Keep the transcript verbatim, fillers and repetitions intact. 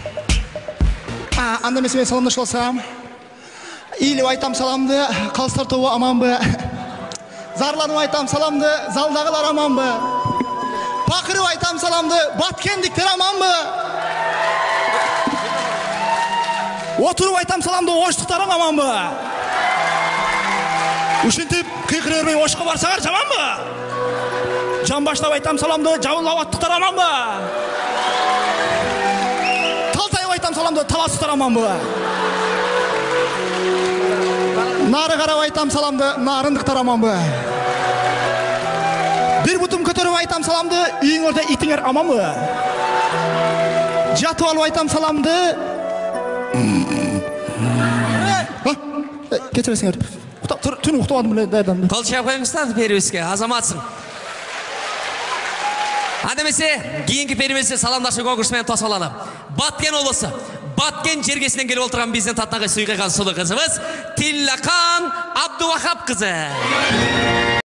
Анда мен сізбен саламдаш болсам, иіліп айтам саламды, қалыстар тобы аман бы. Зарланып айтам саламды, залдағылар аман бы. Бақырып айтам саламды, баткендіктер аман бы. Отырып айтам саламды, оштықтарым аман бы. Үшінтіп қиқыр өрмей ошқа барсағар жаман бы. Жан баштап айтам саламды, жабыл лаваттықтар аман бы. Талтайып айтам саламды, таластықтар аман бы. Нары қарап айтам саламды, нарындықтар аман бы. Bir бұтым көтеріп айтам саламды, үйің орда итіңер аман бы. Жатып алып айтам саламды. Кетіресіңер. Түн ұқтывадым біле дайдан. Қол шап қойыңыздан перебеске, азаматсың. Адемесе, кейінгі перебеске саламдашы конкурсымен тосып алады. Баткен облысы, Баткен жергесінен келіп отырған бізден татнағы сұйқыған сұлы қызымыз Тиллақан Абдуахап қызы.